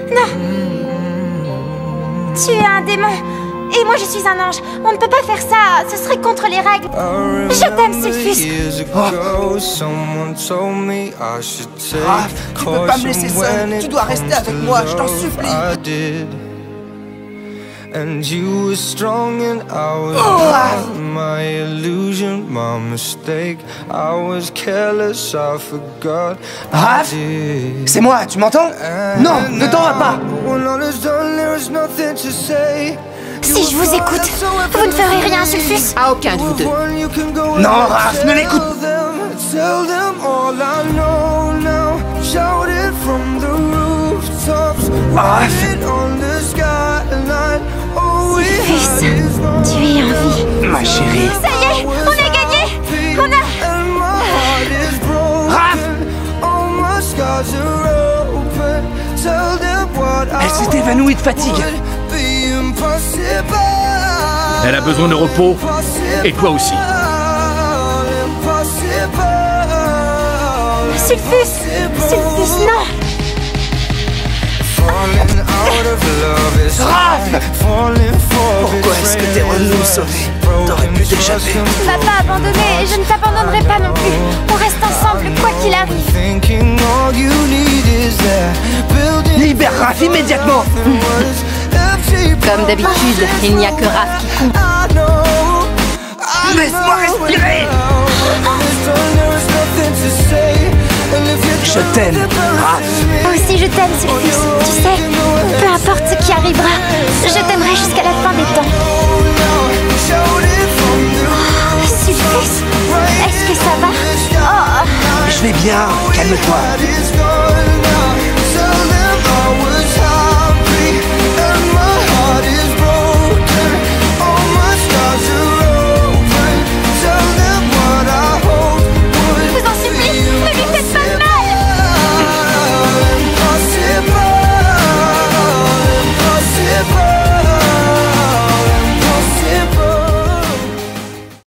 Non. Tu es un démon. Et moi je suis un ange. On ne peut pas faire ça. Ce serait contre les règles. Je t'aime, Sulfus. Raph, tu peux pas me laisser seul. Tu dois rester avec moi, je t'en supplie. And you were strong and I was my illusion, my mistake. I was careless, I forgot. Raph, c'est moi, tu m'entends? Non, ne t'en vas pas. Si je vous écoute, vous ne ferez rien, Sulfus. À aucun de vous deux. Non, Raph, ne l'écoute. Raph. Sulfus, tu es en vie. Ma chérie. Ça y est, on a gagné. On a... Raph. Elle s'est évanouie de fatigue. Elle a besoin de repos, et toi aussi. Sulfus, Sulfus, non. Raph! Pourquoi est-ce que t'es revenu me sauver? T'aurais pu t'échapper. Tu m'as pas abandonné et je ne t'abandonnerai pas non plus. On reste ensemble, quoi qu'il arrive. Libère Raph immédiatement. Comme d'habitude, il n'y a que Raph qui compte. Laisse-moi respirer. Je t'aime, Raph. Moi aussi je t'aime, Sulfus. Tu sais, peu importe ce qui arrivera, je t'aimerai jusqu'à la fin des temps. Oh, Sulfus, est-ce que ça va? Oh. Je vais bien, calme-toi.